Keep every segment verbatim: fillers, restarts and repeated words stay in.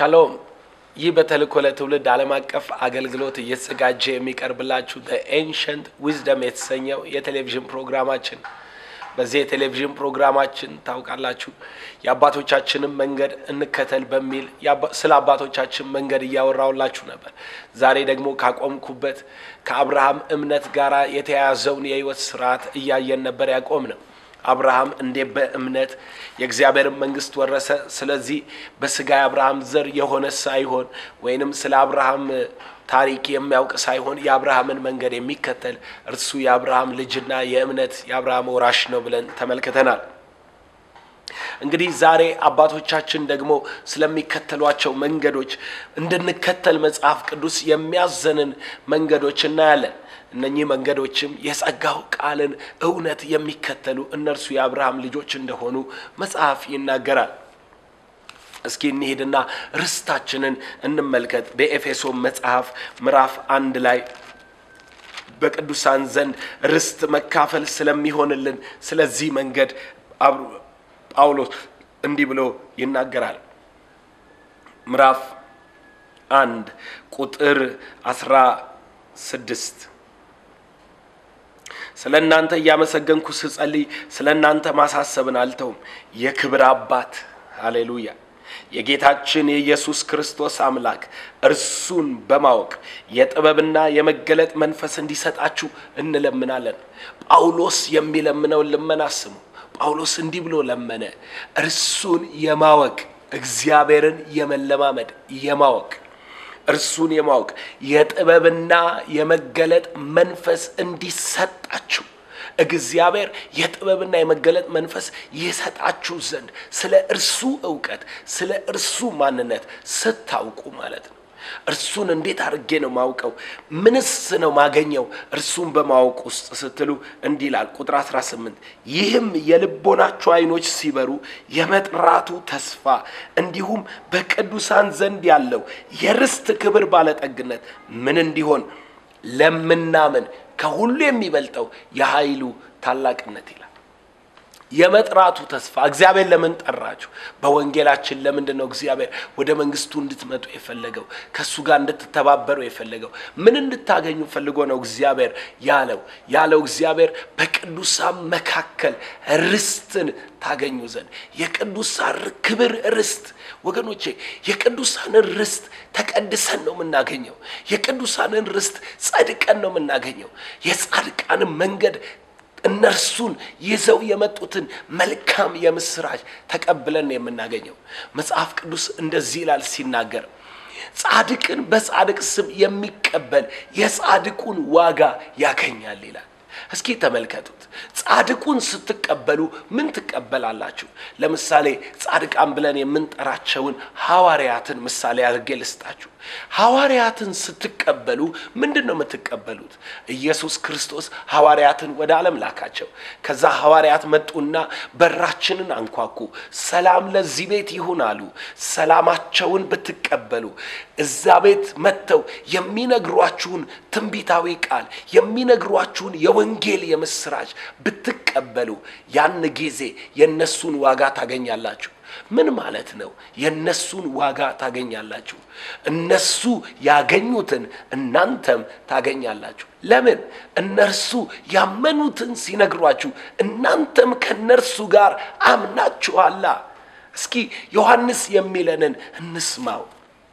ሻሎም ይህ በተልእኮ ለትውልድ ዓለም አቀፍ አገልግሎት እየተዘጋጀ የሚቀርብላችሁ the ancient wisdom የተሰኘው የቴሌቪዥን ፕሮግራማችን በዚህ የቴሌቪዥን ፕሮግራማችን ታውቃላችሁ የአባቶቻችንን መንገድ እንከተል በሚል ስለ አባቶቻችን መንገድ ያወራውላችሁ ነበር ዛሬ ደግሞ ካቆምኩበት ከአብርሃም እምነት ጋራ የተያያዘውን የህይወት ሥርዓት እያየን ነበር ያቆምነው አብርሃም እንደ በእምነት የእግዚአብሔር መንግስት ወረሰ ስለዚህ በስጋ አብርሃም ዘር የሆነ ሳይሆን ወይንም ስለ አብርሃም ታሪክ የሚያውቅ ሳይሆን የአብርሃምን መንገድ የሚከተል እርሱ የአብርሃም ልጅና የእምነት የአብርሃም ወራሽ ነው ብለን ተመልክተናል እንግዲህ ዛሬ አባቶቻችን ደግሞ ስለሚከተሏቸው መንገዶች እንድንከተል መጽሐፍ ቅዱስ የሚያዘንን መንገዶች እናያለን እነኚህ መንገዶችም የጸጋው ቃልን እውነት የሚከተሉ እነርሱ የአብርሃም ልጆች እንደሆኑ መጽሐፍ ይናገራል እስኪ እንሂድና ርስታችንን እንመልከት በኤፌሶን መጽሐፍ ምዕራፍ አንድ ላይ በቅዱሳን ዘንድ ርስት መካፈል ስለሚሆንልን ስለዚህ መንገድ ጳውሎስ እንዲህ ብሎ ይናገራል ምዕራፍ አንድ ቁጥር አስራ ስድስት ስለናንተ ያመሰገንኩ ስጸልይ ስለናንተ ማሳሰብን አልተውም የክብር አባት ሃሌሉያ የጌታችን የኢየሱስ ክርስቶስ አምላክ እርሱን በማወቅ የጥበብና የመገለጥ መንፈስ እንዲሰጣችሁ እንለምናለን ጳውሎስ የሚለምነው ልመና ስሙ ጳውሎስ እንዲህ ብሎ ለመነ እርሱን የማወቅ እግዚአብሔርን የመለማመድ የማወቅ እርሱን የማወቅ የጥበብና የመገለጥ መንፈስ እንዲሰጣችሁ እግዚአብሔር የጥበብና የመገለጥ መንፈስ ይሰጣችሁ ዘንድ ስለ እርሱ ዕውቀት ስለ እርሱ ማንነት ስታውቁ ማለት ነው እርሱን እንዴት አድርጌ ነው ማውቀው ምንስ ነው ማገኘው እርሱን በማወቅ ውስጥ ስትሉ እንዲህ ይላል ቁጥር አስራ ስምንት ይህም የልቦናችሁ አይኖች ሲበሩ የመጥራቱ ተስፋ እንዲሁም በቅዱሳን ዘንድ ያለው የርስት ክብር ባለጠግነት ምን እንዲሆን ለምናምን ከሁሉ የሚበልጠው የኃይሉ ታላቅነት ይላል የመጥራቱ ተስፋ እግዚአብሔር ለምን ጠራችሁ በወንጌላችን ለምንድነው እግዚአብሔር ወደ መንግስቱ እንድትመጡ የፈለገው ከሱ ጋር እንድትተባበሩ የፈለገው ምን እንድታገኙ ፈልጎ ነው እግዚአብሔር ያለው ያለው እግዚአብሔር በቅዱሳን መካከል ርስትን ታገኙ ዘንድ የቅዱሳን ክብር ርስት ወገኖቼ የቅዱሳን ርስት ተቀድሰን ነው የምናገኘው የቅዱሳን ርስት ጸድቀን ነው የምናገኘው የጻድቃን መንገድ እነርሱን ይዘው የመጡትን መልካም የምስራች ተቀብለን የምናገኘው መጽሐፍ ቅዱስ እንደዚህ ይላል ሲናገር ጻድቅን በጻድቅ ስም የሚቀበል የጻድቁን ዋጋ ያገኛል ይላል እስኪ ተመልከቱት ጻድቁን ስትቀበሉ ምን ትቀበላላችሁ ለምሳሌ ጻድቃን ብለን የምንጠራቸውን ሐዋርያትን ምሳሌ አድርጌ ልስጣችሁ ሐዋርያትን ስትቀበሉ ምንድነው የምትቀበሉት ኢየሱስ ክርስቶስ ሐዋርያትን ወደ ዓለም ላካቸው ከዛ ሐዋርያት መጡና በራችንን አንኳኩ ሰላም ለዚህ ቤት ይሁን አሉ ሰላማቸውን ብትቀበሉ እዛ ቤት መተው የሚነግሯችሁን ትንቢታዊ ቃል የሚነግሯችሁን የወንጌል የምስራች ብትቀበሉ ያን ጊዜ የነሱን ዋጋ ታገኛላችሁ ምን ማለት ነው የነሱን ዋጋ ታገኛላችሁ እነሱ ያገኙትን እናንተም ታገኛላችሁ ለምን እነርሱ ያመኑትን ሲነግሯችሁ እናንተም ከነርሱ ጋር አምናችኋላ እስኪ ዮሐንስ የሚለንን እንስማው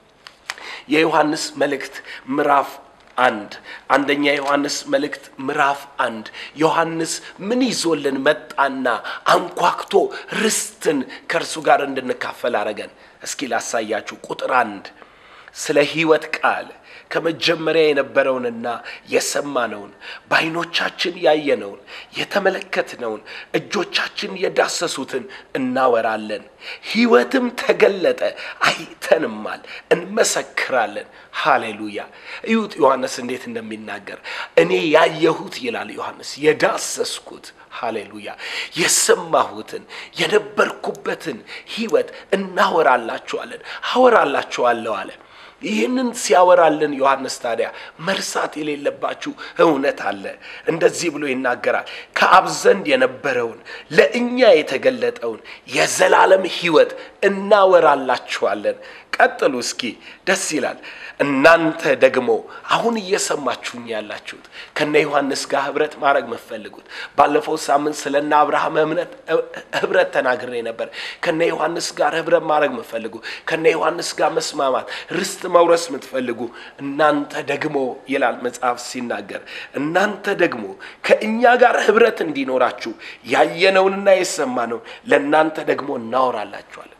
የዮሐንስ መልእክት ምዕራፍ አንድ አንደኛ ዮሐንስ መልእክት ምዕራፍ አንድ ዮሐንስ ምን ይዞልን መጣና አንኳክቶ ርስትን ከርሱ ጋር እንድንካፈል አረገን እስኪ ላሳያችሁ ቁጥር አንድ ስለ ሕይወት ቃል ከመጀመሪያ የነበረውንና የሰማነውን ባይኖቻችን ያየነውን የተመለከትነውን እጆቻችን የዳሰሱትን እናወራለን ሕይወትም ተገለጠ አይተንማል እንመሰክራለን ሃሌሉያ እዩት ዮሐንስ እንዴት እንደሚናገር እኔ ያየሁት ይላል ዮሐንስ የዳሰስኩት ሃሌሉያ የሰማሁትን የነበርኩበትን ሕይወት እናወራላችኋለን አወራላችኋለሁ አለ ይህንን ሲያወራልን ዮሐንስ ታዲያ መርሳት የሌለባችሁ እውነት አለ እንደዚህ ብሎ ይናገራል ከአብ ዘንድ የነበረውን ለእኛ የተገለጠውን የዘላለም ሕይወት እናወራላችኋለን ቀጥሉ እስኪ ደስ ይላል እናንተ ደግሞ አሁን እየሰማችሁኝ ያላችሁት ከነ ዮሐንስ ጋር ህብረት ማድረግ መፈልጉት ባለፈው ሳምንት ስለና አብርሃም እምነት ህብረት ተናግሬ ነበር ከነ ዮሐንስ ጋር ህብረት ማድረግ መፈልጉ ከነ ዮሐንስ ጋር መስማማት ርስት መውረስ ምትፈልጉ እናንተ ደግሞ ይላል መጽሐፍ ሲናገር እናንተ ደግሞ ከእኛ ጋር ህብረት እንዲኖራችሁ ያየነውንና የሰማነው ለእናንተ ደግሞ እናወራላችኋለን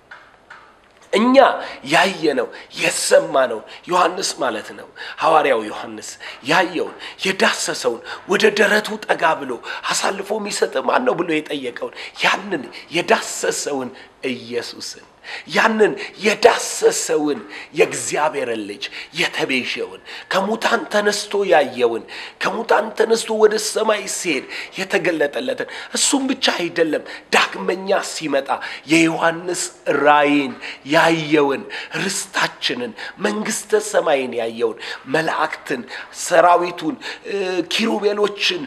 እኛ ያየነው የሰማነው ዮሐንስ ማለት ነው ሐዋርያው ዮሐንስ ያየው የዳሰሰው ወደ ደረቱ ጠጋ ብሎ አሳልፎ የሚሰጥ ማን ነው ብሎ የጠየቀው ያንን የዳሰሰውን ኢየሱስን ያንን የዳሰሰውን የእግዚአብሔር ልጅ የተቤዠውን ከሙታን ተነስቶ ያየውን ከሙታን ተነስቶ ወደ ሰማይ ሲሄድ የተገለጠለትን እሱም ብቻ አይደለም ዳግመኛ ሲመጣ የዮሐንስ ራእይን ያየውን ርስታችንን መንግስተ ሰማይን ያየውን መላእክትን ሰራዊቱን ኪሩቤሎችን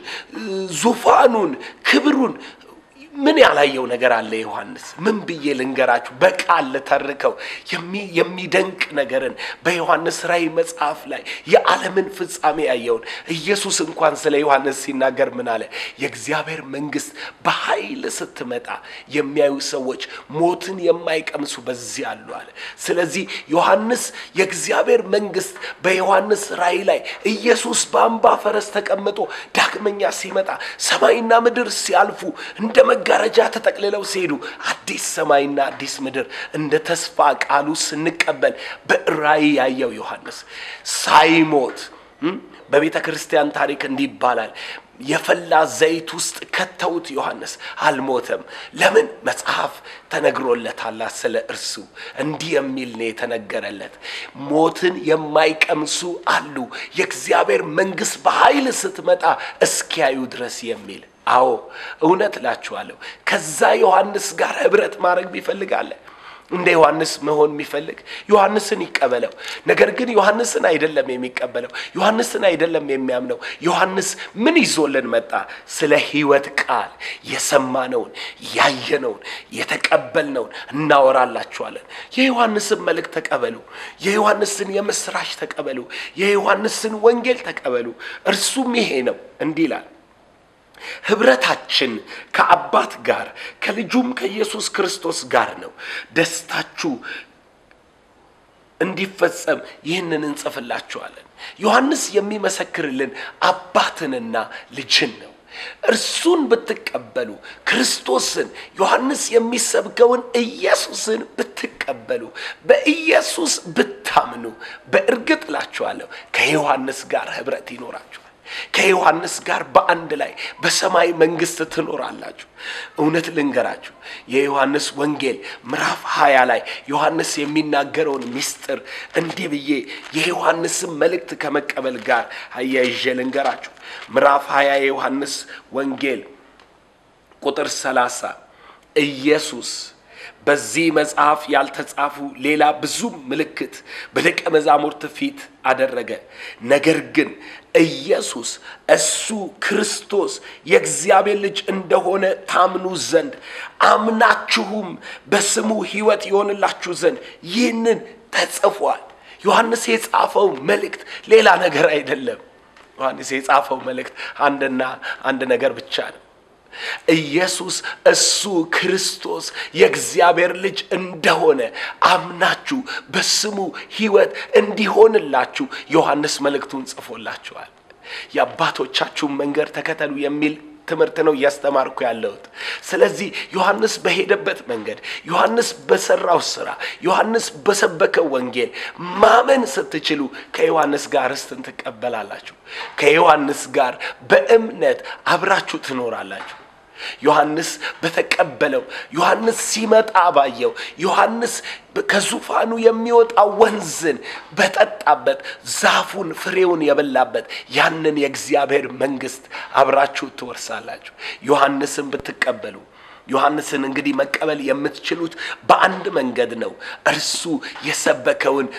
ዙፋኑን ክብሩን ምን ያላየው ነገር አለ ዮሐንስ ምን ብዬ ልንገራችሁ በቃል ለተርከው የሚደንቅ ነገርን በዮሐንስ ራእይ መጽሐፍ ላይ የዓለምን ፍጻሜ ያየውን ኢየሱስ እንኳን ስለ ዮሐንስ ሲናገር ምን አለ የእግዚአብሔር መንግስት በኃይል ስትመጣ የሚያዩ ሰዎች ሞትን የማይቀምሱ በዚህ አሉ አለ ስለዚህ ዮሐንስ የእግዚአብሔር መንግስት በዮሐንስ ራእይ ላይ ኢየሱስ በአምባ ፈረስ ተቀምጦ ዳግመኛ ሲመጣ ሰማይና ምድር ሲያልፉ እንደ ጋራጃ ተጠቅልለው ሲሄዱ አዲስ ሰማይና አዲስ ምድር እንደ ተስፋ ቃሉ ስንቀበል በራእይ ያየው ዮሐንስ ሳይሞት በቤተ ክርስቲያን ታሪክ እንዲባላል የፈላ ዘይት ውስጥ ከተውት ዮሐንስ አልሞተም ለምን መጽሐፍ ተነግሮለታል ስለ እርሱ እንዲህ የሚል ነው የተነገረለት ሞትን የማይቀምሱ አሉ የእግዚአብሔር መንግስት በኃይል ስትመጣ እስኪያዩ ድረስ የሚል አዎ እውነት ላችኋለሁ ከዛ ዮሐንስ ጋር ህብረት ማድረግ ቢፈልጋለ እንደ ዮሐንስ መሆን የሚፈልግ ዮሐንስን ይቀበለው ነገር ግን ዮሐንስን አይደለም የሚቀበለው ዮሐንስን አይደለም የሚያምነው ዮሐንስ ምን ይዞልን መጣ ስለ ህይወት ቃል የሰማነውን ያየነውን የተቀበልነውን እናወራላችኋለን የዮሐንስን መልእክት ተቀበሉ የዮሐንስን የምስራች ተቀበሉ የዮሐንስን ወንጌል ተቀበሉ እርሱም ይሄ ነው እንዲላል ህብረታችን ከአባት ጋር ከልጁም ከኢየሱስ ክርስቶስ ጋር ነው ደስታችሁ እንዲፈጸም ይህንን እንጽፍላችኋለን ዮሐንስ የሚመሰክርልን አባትንና ልጅን ነው እርሱን ብትቀበሉ ክርስቶስን ዮሐንስ የሚሰብከውን ኢየሱስን ብትቀበሉ በኢየሱስ ብታምኑ በእርግጥ ላችኋለሁ ከዮሐንስ ጋር ህብረት ይኖራችሁ ከዮሐንስ ጋር በአንድ ላይ በሰማይ መንግስት ትኖራላችሁ እውነት ልንገራችሁ የዮሐንስ ወንጌል ምዕራፍ ሃያ ላይ ዮሐንስ የሚናገረውን ምስጢር እንዲህ ብዬ የዮሐንስን መልእክት ከመቀበል ጋር አያይዤ ልንገራችሁ ምዕራፍ ሃያ የዮሐንስ ወንጌል ቁጥር ሰላሳ ኢየሱስ በዚህ መጽሐፍ ያልተጻፉ ሌላ ብዙ ምልክት በደቀ መዛሙርት ፊት አደረገ ነገር ግን ኢየሱስ እሱ ክርስቶስ የእግዚአብሔር ልጅ እንደሆነ ታምኑ ዘንድ አምናችሁም በስሙ ሕይወት ይሆንላችሁ ዘንድ ይህንን ተጽፏል ዮሐንስ የጻፈው መልእክት ሌላ ነገር አይደለም ዮሐንስ የጻፈው መልእክት አንድና አንድ ነገር ብቻ ነው ኢየሱስ እሱ ክርስቶስ የእግዚአብሔር ልጅ እንደሆነ አምናችሁ በስሙ ሕይወት እንዲሆንላችሁ ዮሐንስ መልእክቱን ጽፎላችኋል የአባቶቻችሁ መንገድ ተከተሉ የሚል ትምህርት ነው ያስተማርኩ ያለሁት ስለዚህ ዮሐንስ በሄደበት መንገድ ዮሐንስ በሰራው ስራ ዮሐንስ በሰበከው ወንጌል ማመን ስትችሉ ከዮሐንስ ጋር ርስትን ትቀበላላችሁ ከዮሐንስ ጋር በእምነት አብራችሁ ትኖራላችሁ ዮሐንስ በተቀበለው ዮሐንስ ሲመጣ ባየው ዮሐንስ ከዙፋኑ የሚወጣ ወንዝን በጠጣበት ዛፉን ፍሬውን የበላበት ያንን የእግዚአብሔር መንግስት አብራችሁ ትወርሳላችሁ ዮሐንስን ብትቀበሉ ዮሐንስን እንግዲህ መቀበል የምትችሉት በአንድ መንገድ ነው እርሱ የሰበከውን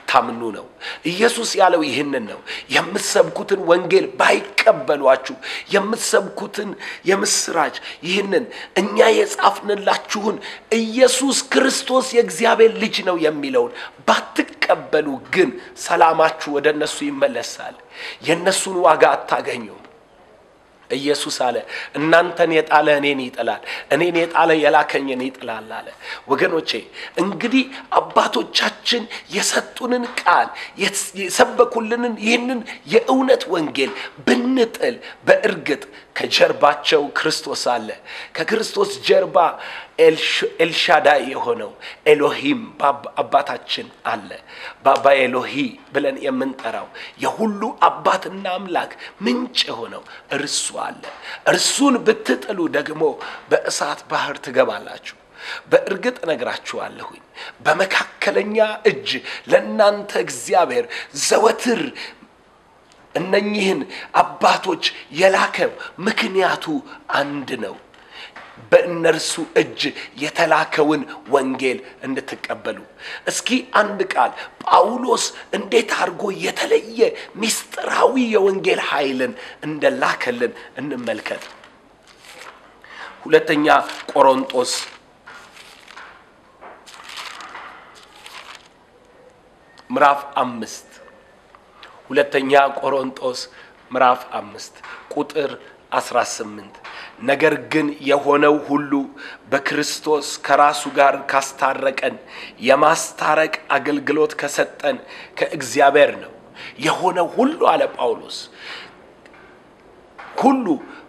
ባታምኑ ነው። ኢየሱስ ያለው ይህንን ነው። የምትሰብኩትን ወንጌል ባይቀበሏችሁ የምትሰብኩትን የምስራች ይህንን እኛ የጻፍንላችሁን ኢየሱስ ክርስቶስ የእግዚአብሔር ልጅ ነው የሚለውን ባትቀበሉ ግን ሰላማችሁ ወደ እነሱ ይመለሳል። የነሱን ዋጋ አታገኙም። ኢየሱስ አለ እናንተን የጣለ እኔን ይጥላል፣ እኔን የጣለ የላከኝን ይጥላል አለ። ወገኖቼ እንግዲህ አባቶቻችን የሰጡንን ቃል የሰበኩልንን ይህንን የእውነት ወንጌል ብንጥል በእርግጥ ከጀርባቸው ክርስቶስ አለ። ከክርስቶስ ጀርባ ኤልሻዳይ የሆነው ኤሎሂም አባታችን አለ። ባባ ኤሎሂ ብለን የምንጠራው የሁሉ አባትና አምላክ ምንጭ የሆነው እርሱ አለ። እርሱን ብትጥሉ ደግሞ በእሳት ባህር ትገባላችሁ። በእርግጥ ነግራችኋለሁኝ በመካከለኛ እጅ ለእናንተ እግዚአብሔር ዘወትር እነኚህን አባቶች የላከው ምክንያቱ አንድ ነው። በእነርሱ እጅ የተላከውን ወንጌል እንድትቀበሉ። እስኪ አንድ ቃል ጳውሎስ እንዴት አድርጎ የተለየ ሚስጥራዊ የወንጌል ኃይልን እንደላከልን እንመልከት። ሁለተኛ ቆሮንቶስ ምዕራፍ አምስት ሁለተኛ ቆሮንቶስ ምዕራፍ አምስት ቁጥር አስራ ስምንት ነገር ግን የሆነው ሁሉ በክርስቶስ ከራሱ ጋር ካስታረቀን የማስታረቅ አገልግሎት ከሰጠን ከእግዚአብሔር ነው። የሆነው ሁሉ አለ ጳውሎስ ሁሉ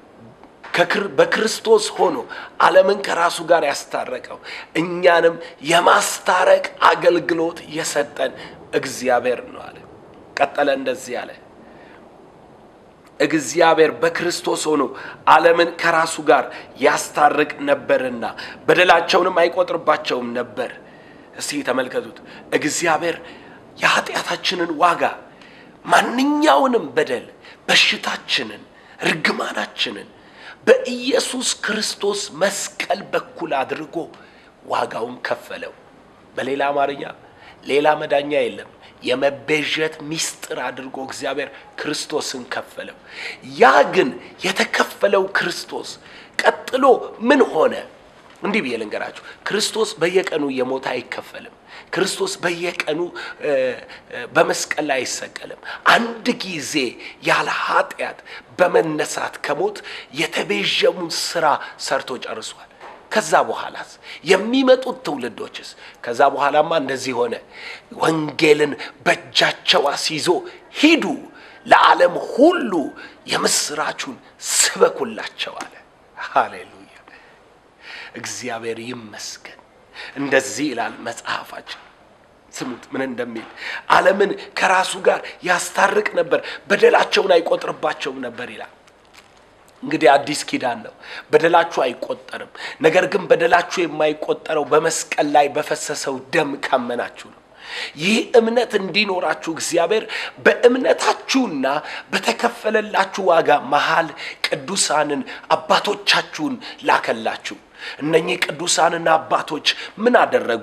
በክርስቶስ ሆኖ ዓለምን ከራሱ ጋር ያስታረቀው እኛንም የማስታረቅ አገልግሎት የሰጠን እግዚአብሔር ነው አለ። ቀጠለ እንደዚህ አለ እግዚአብሔር በክርስቶስ ሆኖ ዓለምን ከራሱ ጋር ያስታርቅ ነበርና በደላቸውንም አይቆጥርባቸውም ነበር። እስቲ ተመልከቱት። እግዚአብሔር የኃጢአታችንን ዋጋ ማንኛውንም በደል በሽታችንን ርግማናችንን በኢየሱስ ክርስቶስ መስቀል በኩል አድርጎ ዋጋውን ከፈለው። በሌላ አማርኛ ሌላ መዳኛ የለም። የመቤዠት ሚስጥር አድርጎ እግዚአብሔር ክርስቶስን ከፈለው። ያ ግን የተከፈለው ክርስቶስ ቀጥሎ ምን ሆነ? እንዲህ ብዬ ልንገራችሁ። ክርስቶስ በየቀኑ የሞተ አይከፈልም። ክርስቶስ በየቀኑ በመስቀል ላይ አይሰቀልም። አንድ ጊዜ ያለ ኃጢአት በመነሳት ከሞት የተቤዠውን ስራ ሰርቶ ጨርሷል። ከዛ በኋላስ የሚመጡት ትውልዶችስ? ከዛ በኋላማ እንደዚህ ሆነ። ወንጌልን በእጃቸው አስይዞ ሂዱ ለዓለም ሁሉ የምስራቹን ስበኩላቸው አለ። ሃሌሉያ እግዚአብሔር ይመስገን። እንደዚህ ይላል መጽሐፋችን። ስሙት ምን እንደሚል። ዓለምን ከራሱ ጋር ያስታርቅ ነበር፣ በደላቸውን አይቆጥርባቸውም ነበር ይላል። እንግዲህ አዲስ ኪዳን ነው። በደላችሁ አይቆጠርም። ነገር ግን በደላችሁ የማይቆጠረው በመስቀል ላይ በፈሰሰው ደም ካመናችሁ ነው። ይህ እምነት እንዲኖራችሁ እግዚአብሔር በእምነታችሁና በተከፈለላችሁ ዋጋ መሃል ቅዱሳንን አባቶቻችሁን ላከላችሁ። እነኚህ ቅዱሳንና አባቶች ምን አደረጉ?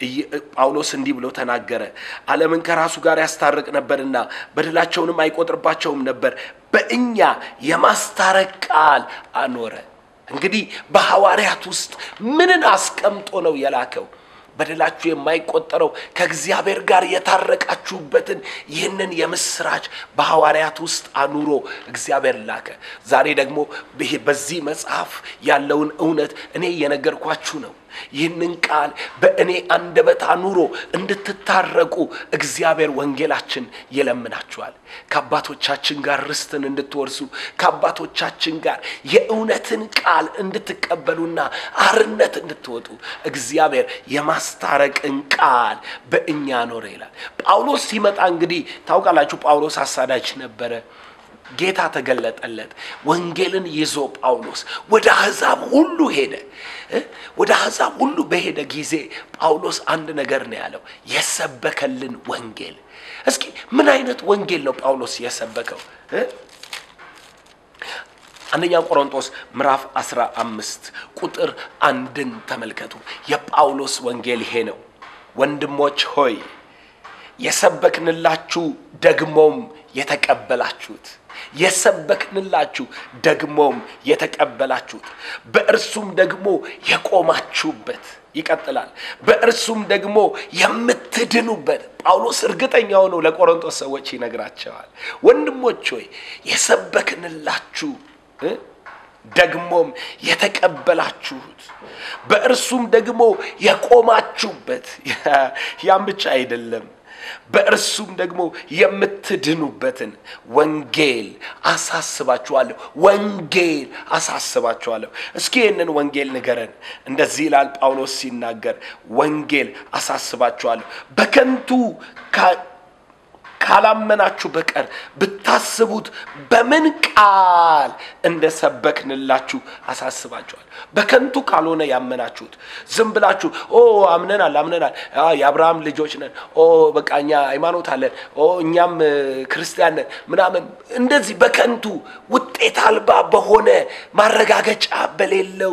ጳውሎስ እንዲህ ብሎ ተናገረ። ዓለምን ከራሱ ጋር ያስታርቅ ነበርና በደላቸውንም አይቆጥርባቸውም ነበር፣ በእኛ የማስታረቅ ቃል አኖረ። እንግዲህ በሐዋርያት ውስጥ ምንን አስቀምጦ ነው የላከው? በደላችሁ የማይቆጠረው ከእግዚአብሔር ጋር የታረቃችሁበትን ይህንን የምስራች በሐዋርያት ውስጥ አኑሮ እግዚአብሔር ላከ። ዛሬ ደግሞ በዚህ መጽሐፍ ያለውን እውነት እኔ የነገርኳችሁ ነው። ይህንን ቃል በእኔ አንደበት አኑሮ እንድትታረቁ እግዚአብሔር ወንጌላችን ይለምናችኋል። ከአባቶቻችን ጋር ርስትን እንድትወርሱ፣ ከአባቶቻችን ጋር የእውነትን ቃል እንድትቀበሉና አርነት እንድትወጡ እግዚአብሔር የማስታረቅን ቃል በእኛ ኖረ ይላል። ጳውሎስ ሲመጣ እንግዲህ ታውቃላችሁ ጳውሎስ አሳዳጅ ነበረ። ጌታ ተገለጠለት። ወንጌልን ይዞ ጳውሎስ ወደ አሕዛብ ሁሉ ሄደ። ወደ አሕዛብ ሁሉ በሄደ ጊዜ ጳውሎስ አንድ ነገር ነው ያለው፣ የሰበከልን ወንጌል። እስኪ ምን አይነት ወንጌል ነው ጳውሎስ የሰበከው? አንደኛ ቆሮንቶስ ምዕራፍ አስራ አምስት ቁጥር አንድን ተመልከቱ። የጳውሎስ ወንጌል ይሄ ነው። ወንድሞች ሆይ የሰበክንላችሁ ደግሞም የተቀበላችሁት የሰበክንላችሁ ደግሞም የተቀበላችሁት በእርሱም ደግሞ የቆማችሁበት ይቀጥላል በእርሱም ደግሞ የምትድኑበት ጳውሎስ እርግጠኛው ነው ለቆሮንቶስ ሰዎች ይነግራቸዋል ወንድሞች ሆይ የሰበክንላችሁ ደግሞም የተቀበላችሁት በእርሱም ደግሞ የቆማችሁበት ያም ብቻ አይደለም በእርሱም ደግሞ የምትድኑበትን ወንጌል አሳስባችኋለሁ ወንጌል አሳስባችኋለሁ እስኪ እነን ወንጌል ንገረን እንደዚህ ይላል ጳውሎስ ሲናገር ወንጌል አሳስባችኋለሁ በከንቱ ካላመናችሁ በቀር ብታስቡት በምን ቃል እንደሰበክንላችሁ አሳስባችኋል በከንቱ ካልሆነ ያመናችሁት ዝም ብላችሁ ኦ አምነናል አምነናል የአብርሃም ልጆች ነን ኦ በቃኛ ሃይማኖት አለን ኦ እኛም ክርስቲያን ነን ምናምን እንደዚህ በከንቱ ውጤት አልባ በሆነ ማረጋገጫ በሌለው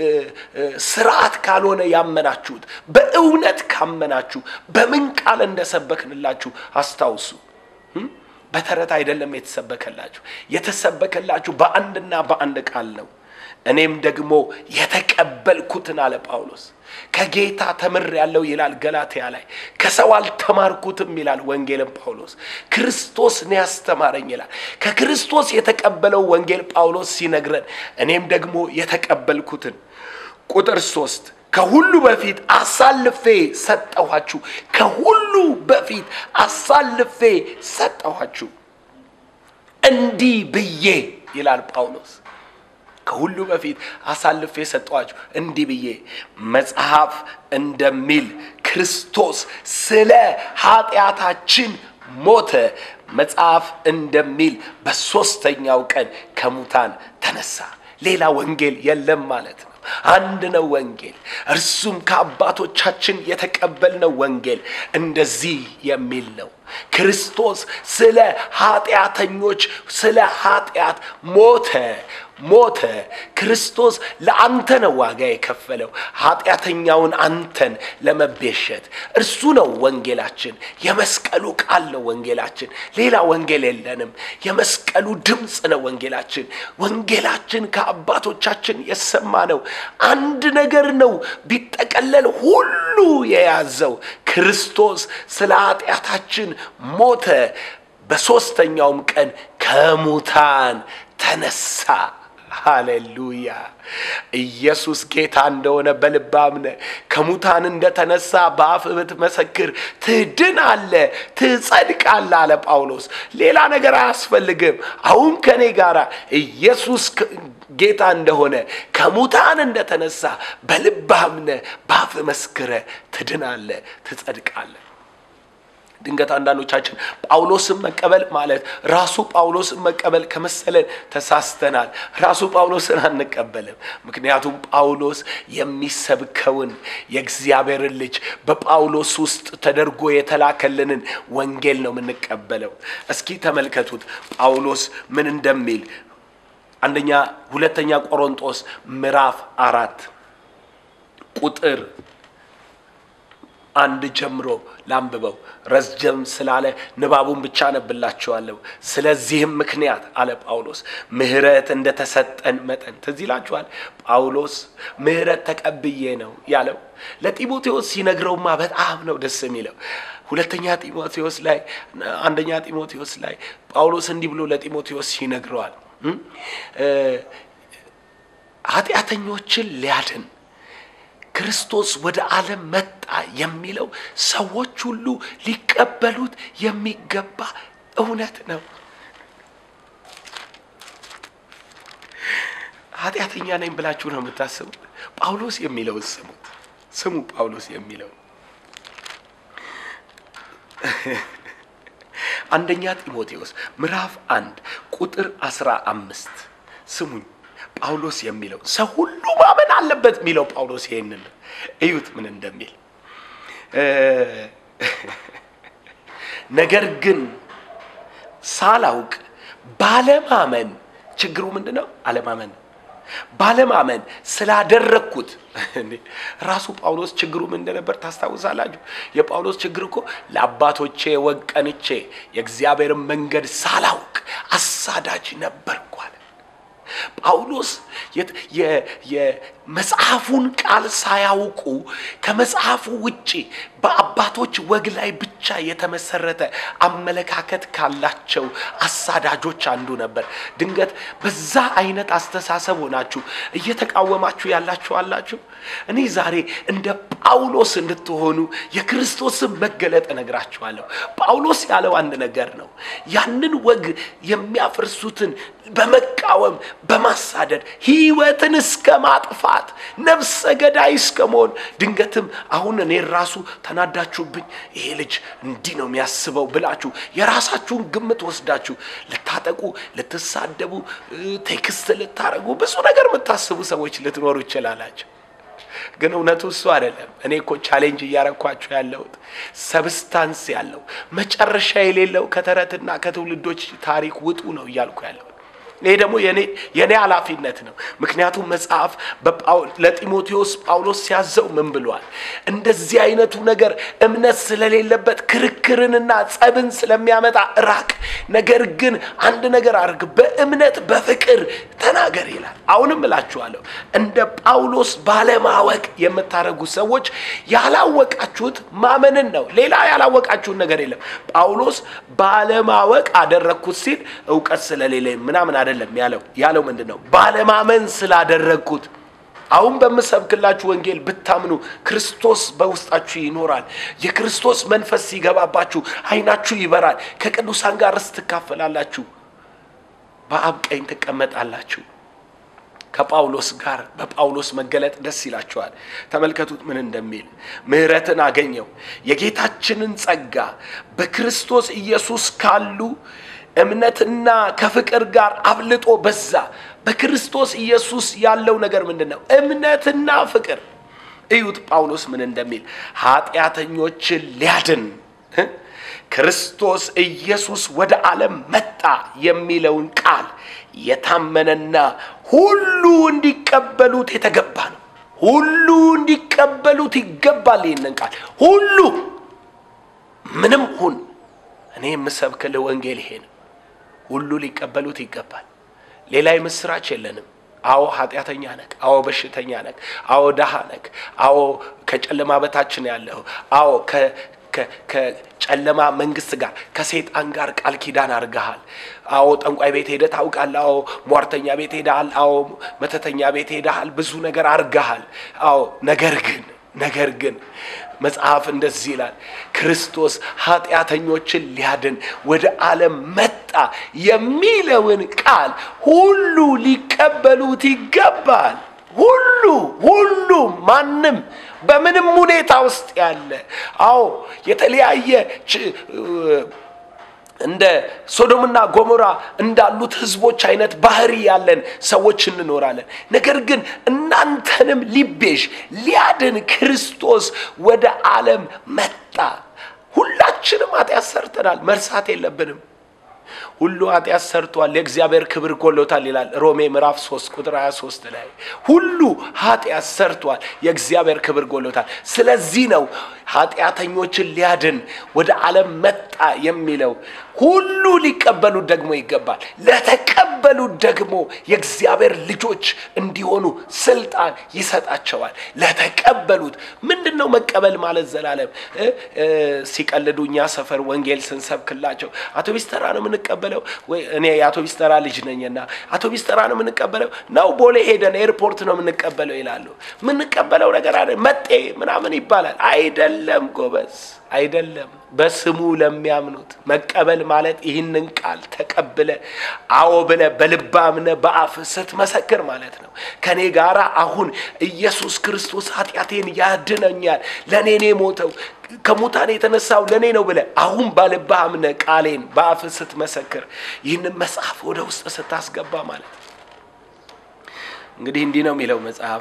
ስርዓት ካልሆነ ያመናችሁት በእውነት ካመናችሁ በምን ቃል እንደሰበክንላችሁ አስታውሱ በተረት አይደለም የተሰበከላችሁ የተሰበከላችሁ በአንድና በአንድ ቃል ነው እኔም ደግሞ የተቀበልኩትን አለ ጳውሎስ ከጌታ ተምር ያለው ይላል ገላትያ ላይ ከሰው አልተማርኩትም ይላል ወንጌልን ጳውሎስ ክርስቶስ ነው ያስተማረኝ ይላል ከክርስቶስ የተቀበለው ወንጌል ጳውሎስ ሲነግረን እኔም ደግሞ የተቀበልኩትን ቁጥር ሶስት ከሁሉ በፊት አሳልፌ ሰጠኋችሁ ከሁሉ በፊት አሳልፌ ሰጠኋችሁ እንዲህ ብዬ ይላል ጳውሎስ ከሁሉ በፊት አሳልፌ ሰጠኋችሁ እንዲህ ብዬ መጽሐፍ እንደሚል ክርስቶስ ስለ ኃጢአታችን ሞተ መጽሐፍ እንደሚል በሶስተኛው ቀን ከሙታን ተነሳ ሌላ ወንጌል የለም ማለት ነው አንድ ነው ወንጌል እርሱም ከአባቶቻችን የተቀበልነው ወንጌል እንደዚህ የሚል ነው ክርስቶስ ስለ ኃጢአተኞች ስለ ኃጢአት ሞተ ሞተ ክርስቶስ ለአንተ ነው ዋጋ የከፈለው ኃጢአተኛውን አንተን ለመቤዠት እርሱ ነው ወንጌላችን የመስቀሉ ቃል ነው ወንጌላችን ሌላ ወንጌል የለንም የመስቀሉ ድምጽ ነው ወንጌላችን ወንጌላችን ከአባቶቻችን የሰማነው አንድ ነገር ነው ቢጠቀለል ሁሉ የያዘው ክርስቶስ ስለ ኃጢአታችን ሞተ በሶስተኛውም ቀን ከሙታን ተነሳ ሃሌሉያ ኢየሱስ ጌታ እንደሆነ በልብ አምነህ ከሙታን እንደተነሳ በአፍህ ብትመሰክር ትድናለህ ትጸድቃለህ አለ ጳውሎስ ሌላ ነገር አያስፈልግም አሁን ከኔ ጋር ኢየሱስ ጌታ እንደሆነ ከሙታን እንደተነሳ በልብ አምነህ በአፍህ መስክረህ ትድናለህ ትጸድቃለህ ድንገት አንዳንዶቻችን ጳውሎስን መቀበል ማለት ራሱ ጳውሎስን መቀበል ከመሰለን ተሳስተናል ራሱ ጳውሎስን አንቀበልም ምክንያቱም ጳውሎስ የሚሰብከውን የእግዚአብሔርን ልጅ በጳውሎስ ውስጥ ተደርጎ የተላከልንን ወንጌል ነው የምንቀበለው እስኪ ተመልከቱት ጳውሎስ ምን እንደሚል አንደኛ ሁለተኛ ቆሮንቶስ ምዕራፍ አራት ቁጥር አንድ ጀምሮ ላንብበው ረጅም ስላለ ንባቡን ብቻ ነብላችኋለሁ ስለዚህም ምክንያት አለ ጳውሎስ ምህረት እንደተሰጠን መጠን ተዚላችኋል ጳውሎስ ምህረት ተቀብዬ ነው ያለው ለጢሞቴዎስ ሲነግረውማ በጣም ነው ደስ የሚለው ሁለተኛ ጢሞቴዎስ ላይ አንደኛ ጢሞቴዎስ ላይ ጳውሎስ እንዲህ ብሎ ለጢሞቴዎስ ሲነግረዋል ኃጢአተኞችን ሊያድን ክርስቶስ ወደ ዓለም መጣ የሚለው ሰዎች ሁሉ ሊቀበሉት የሚገባ እውነት ነው ኃጢአተኛ ነኝ ብላችሁ ነው የምታስቡት ጳውሎስ የሚለው ስሙ ስሙ ጳውሎስ የሚለው አንደኛ ጢሞቴዎስ ምዕራፍ አንድ ቁጥር አስራ አምስት ስሙኝ ጳውሎስ የሚለው ሰው ሁሉ ማመን አለበት የሚለው ጳውሎስ ይሄንን እዩት ምን እንደሚል ነገር ግን ሳላውቅ ባለማመን ችግሩ ምንድነው አለማመን ባለማመን ስላደረኩት ራሱ ጳውሎስ ችግሩ ምን እንደነበር ታስታውሳላችሁ? የጳውሎስ ችግር እኮ ለአባቶቼ ወቀንቼ የእግዚአብሔር መንገድ ሳላውቅ አሳዳጅ ነበርኩ አለ። ጳውሎስ የመጽሐፉን ቃል ሳያውቁ ከመጽሐፉ ውጪ በአባቶች ወግ ላይ ብቻ የተመሰረተ አመለካከት ካላቸው አሳዳጆች አንዱ ነበር። ድንገት በዛ አይነት አስተሳሰብ ሆናችሁ እየተቃወማችሁ ያላችሁ አላችሁ። እኔ ዛሬ እንደ ጳውሎስ እንድትሆኑ የክርስቶስን መገለጥ እነግራችኋለሁ። ጳውሎስ ያለው አንድ ነገር ነው። ያንን ወግ የሚያፈርሱትን በመቃወም በማሳደድ ሕይወትን እስከ ማጥፋት ነፍሰ ገዳይ እስከ መሆን ድንገትም አሁን እኔ ራሱ ተናዳችሁብኝ ይሄ ልጅ እንዲህ ነው የሚያስበው ብላችሁ የራሳችሁን ግምት ወስዳችሁ ልታጠቁ ልትሳደቡ ቴክስት ልታረጉ ብዙ ነገር የምታስቡ ሰዎች ልትኖሩ ይችላላችሁ። ግን እውነቱ እሱ አይደለም። እኔ እኮ ቻሌንጅ እያረኳችሁ ያለሁት ሰብስታንስ ያለው መጨረሻ የሌለው ከተረትና ከትውልዶች ታሪክ ውጡ ነው እያልኩ ያለው። ይሄ ደግሞ የኔ የኔ ኃላፊነት ነው። ምክንያቱም መጽሐፍ ለጢሞቴዎስ ጳውሎስ ሲያዘው ምን ብሏል? እንደዚህ አይነቱ ነገር እምነት ስለሌለበት ክርክርንና ጸብን ስለሚያመጣ ራቅ፣ ነገር ግን አንድ ነገር አድርግ፣ በእምነት በፍቅር ተናገር ይላል። አሁንም እላችኋለሁ እንደ ጳውሎስ ባለማወቅ የምታረጉ ሰዎች ያላወቃችሁት ማመንን ነው። ሌላ ያላወቃችሁት ነገር የለም። ጳውሎስ ባለማወቅ አደረኩት ሲል ዕውቀት ስለሌለኝ ምናምን አይደለም ያለው። ያለው ምንድነው? ባለማመን ስላደረኩት። አሁን በመሰብክላችሁ ወንጌል ብታምኑ ክርስቶስ በውስጣችሁ ይኖራል። የክርስቶስ መንፈስ ሲገባባችሁ አይናችሁ ይበራል። ከቅዱሳን ጋር ርስት ትካፈላላችሁ፣ በአብ ቀኝ ትቀመጣላችሁ። ከጳውሎስ ጋር በጳውሎስ መገለጥ ደስ ይላችኋል። ተመልከቱት ምን እንደሚል። ምህረትን አገኘው የጌታችንን ጸጋ በክርስቶስ ኢየሱስ ካሉ እምነትና ከፍቅር ጋር አብልጦ በዛ። በክርስቶስ ኢየሱስ ያለው ነገር ምንድነው? እምነትና ፍቅር። እዩት ጳውሎስ ምን እንደሚል። ኃጢአተኞችን ሊያድን ክርስቶስ ኢየሱስ ወደ ዓለም መጣ የሚለውን ቃል የታመነና ሁሉ እንዲቀበሉት የተገባ ነው። ሁሉ እንዲቀበሉት ይገባል። ይህንን ቃል ሁሉ ምንም ሁን፣ እኔ የምሰብክልህ ወንጌል ይሄ ነው። ሁሉ ሊቀበሉት ይገባል። ሌላ ምስራች የለንም። አዎ ኃጢአተኛ ነክ፣ አዎ በሽተኛ ነክ፣ አዎ ደሃ ነክ፣ አዎ ከጨለማ በታች ነው ያለው፣ አዎ ከ ከጨለማ መንግስት ጋር ከሰይጣን ጋር ቃል ኪዳን አርጋሃል፣ አዎ ጠንቋይ ቤት ሄደህ ታውቃለህ፣ አዎ ሟርተኛ ቤት ሄደሃል፣ አዎ መተተኛ ቤት ሄደሃል፣ ብዙ ነገር አርጋሃል። አዎ ነገር ግን ነገር ግን መጽሐፍ እንደዚህ ይላል፣ ክርስቶስ ኃጢአተኞችን ሊያድን ወደ ዓለም መጣ የሚለውን ቃል ሁሉ ሊቀበሉት ይገባል። ሁሉ ሁሉ ማንም በምንም ሁኔታ ውስጥ ያለ አዎ የተለያየ እንደ ሶዶምና ጎሞራ እንዳሉት ህዝቦች አይነት ባህሪ ያለን ሰዎች እንኖራለን። ነገር ግን እናንተንም ሊቤዥ ሊያድን ክርስቶስ ወደ ዓለም መጣ። ሁላችንም ኃጢአት ሰርተናል፣ መርሳት የለብንም። ሁሉ ኃጢአት ሰርቷል፣ ለእግዚአብሔር ክብር ጎሎታል ይላል ሮሜ ምዕራፍ ሶስት ቁጥር ሃያ ሶስት ላይ። ሁሉ ኃጢአት ሰርቷል፣ የእግዚአብሔር ክብር ጎሎታል። ስለዚህ ነው ኃጢአተኞችን ሊያድን ወደ ዓለም መጣ የሚለው። ሁሉ ሊቀበሉት ደግሞ ይገባል። ለተቀበሉት ደግሞ የእግዚአብሔር ልጆች እንዲሆኑ ስልጣን ይሰጣቸዋል። ለተቀበሉት ምንድነው መቀበል ማለት? ዘላለም ሲቀልዱኛ ሰፈር ወንጌል ስንሰብክላቸው አውቶቡስ ተራ ነው የምንቀበለው ወይ እኔ የአውቶቡስ ተራ ልጅ ነኝና አውቶቡስ ተራ ነው የምንቀበለው ነው ቦሌ ሄደን ኤርፖርት ነው የምንቀበለው ይላሉ። የምንቀበለው ነገር አይደል መጤ ምናምን ይባላል። አይደለም ጎበዝ አይደለም። በስሙ ለሚያምኑት መቀበል ማለት ይህንን ቃል ተቀበለ አዎ ብለ በልብ አምነ በአፍ ስትመሰክር ማለት ነው። ከኔ ጋራ አሁን ኢየሱስ ክርስቶስ ኃጢአቴን ያድነኛል፣ ለኔ ነው ሞተው ከሙታን የተነሳው ለኔ ነው ብለ አሁን በልብ አምነ ቃሌን በአፍ ስትመሰክር ይህንን መጽሐፍ ወደ ውስጥ ስታስገባ ማለት እንግዲህ እንዲህ ነው የሚለው መጽሐፍ።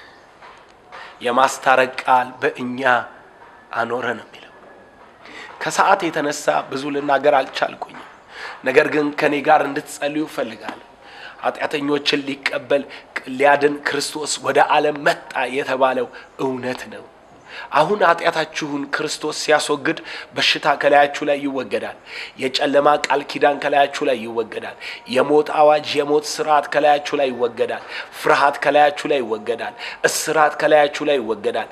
የማስታረቅ ቃል በእኛ አኖረ ነው የሚለው። ከሰዓት የተነሳ ብዙ ልናገር አልቻልኩኝ። ነገር ግን ከኔ ጋር እንድትጸልዩ ፈልጋለሁ። ኃጢአተኞችን ሊቀበል ሊያድን ክርስቶስ ወደ ዓለም መጣ የተባለው እውነት ነው። አሁን ኃጢአታችሁን ክርስቶስ ሲያስወግድ በሽታ ከላያችሁ ላይ ይወገዳል። የጨለማ ቃል ኪዳን ከላያችሁ ላይ ይወገዳል። የሞት አዋጅ የሞት ስርዓት ከላያችሁ ላይ ይወገዳል። ፍርሃት ከላያችሁ ላይ ይወገዳል። እስራት ከላያችሁ ላይ ይወገዳል።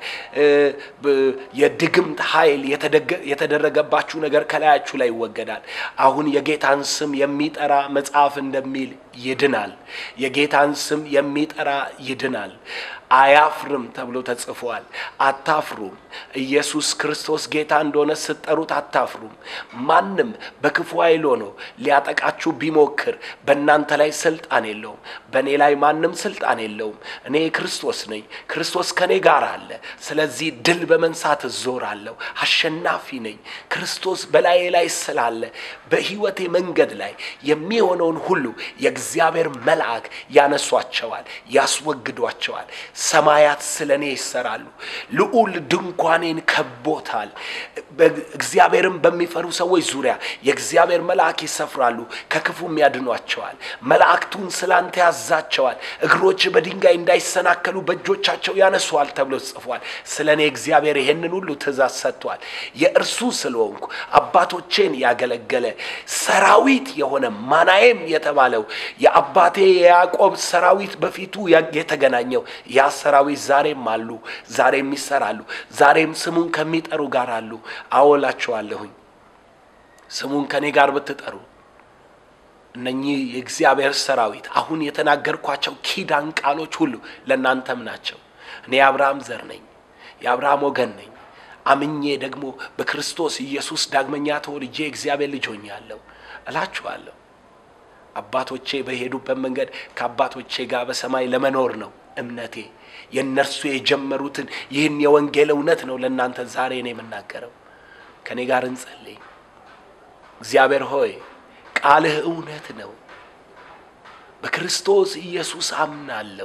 የድግምት ኃይል የተደረገባችሁ ነገር ከላያችሁ ላይ ይወገዳል። አሁን የጌታን ስም የሚጠራ መጽሐፍ እንደሚል ይድናል። የጌታን ስም የሚጠራ ይድናል። አያፍርም ተብሎ ተጽፏል። አታፍሩም። ኢየሱስ ክርስቶስ ጌታ እንደሆነ ስትጠሩት አታፍሩም። ማንም በክፉ ኃይል ሆኖ ሊያጠቃችሁ ቢሞክር በእናንተ ላይ ስልጣን የለውም። በእኔ ላይ ማንም ስልጣን የለውም። እኔ ክርስቶስ ነኝ። ክርስቶስ ከኔ ጋር አለ። ስለዚህ ድል በመንሳት እዞራለሁ። አሸናፊ ነኝ። ክርስቶስ በላዬ ላይ ስላለ በሕይወቴ መንገድ ላይ የሚሆነውን ሁሉ የእግዚአብሔር መልአክ ያነሷቸዋል፣ ያስወግዷቸዋል። ሰማያት ስለኔ ይሰራሉ። ልዑል ድንኳኔን ከቦታል። እግዚአብሔርን በሚፈሩ ሰዎች ዙሪያ የእግዚአብሔር መልአክ ይሰፍራሉ፣ ከክፉም ያድኗቸዋል። መላእክቱን ስላንተ ያዛቸዋል፣ እግሮች በድንጋይ እንዳይሰናከሉ በእጆቻቸው ያነሷል ተብሎ ጽፏል። ስለኔ እግዚአብሔር ይሄንን ሁሉ ትእዛዝ ሰጥቷል። የእርሱ ስለሆንኩ አባቶቼን ያገለገለ ሰራዊት የሆነ ማናዬም የተባለው የአባቴ የያዕቆብ ሰራዊት በፊቱ የተገናኘው ያ ሰራዊት ዛሬም አሉ፣ ዛሬም ይሰራሉ፣ ዛሬም ስሙን ከሚጠሩ ጋር አሉ። አወላችኋለሁኝ ስሙን ከኔ ጋር ብትጠሩ እነኚህ የእግዚአብሔር ሰራዊት አሁን የተናገርኳቸው ኪዳን ቃሎች ሁሉ ለእናንተም ናቸው። እኔ የአብርሃም ዘር ነኝ፣ የአብርሃም ወገን ነኝ። አምኜ ደግሞ በክርስቶስ ኢየሱስ ዳግመኛ ተወልጄ እግዚአብሔር ልጅ ሆኛለሁ እላችኋለሁ። አባቶቼ በሄዱበት መንገድ ከአባቶቼ ጋር በሰማይ ለመኖር ነው እምነቴ። የነርሱ የጀመሩትን ይህን የወንጌል እውነት ነው ለእናንተ ዛሬ እኔ የምናገረው። ከኔ ጋር እንጸልይ። እግዚአብሔር ሆይ ቃልህ እውነት ነው። በክርስቶስ ኢየሱስ አምናለሁ።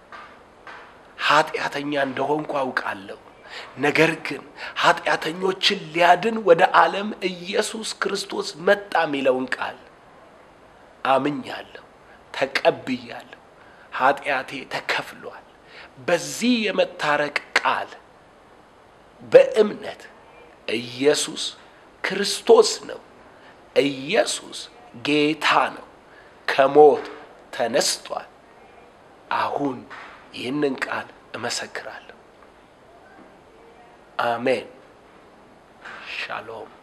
ኃጢአተኛ እንደሆንኩ አውቃለሁ። ነገር ግን ኃጢአተኞችን ሊያድን ወደ ዓለም ኢየሱስ ክርስቶስ መጣ የሚለውን ቃል አምኛለሁ፣ ተቀብያለሁ። ኃጢአቴ ተከፍሏል። በዚህ የመታረቅ ቃል በእምነት ኢየሱስ ክርስቶስ ነው፣ ኢየሱስ ጌታ ነው፣ ከሞት ተነስቷል። አሁን ይህንን ቃል እመሰክራለሁ። አሜን። ሻሎም።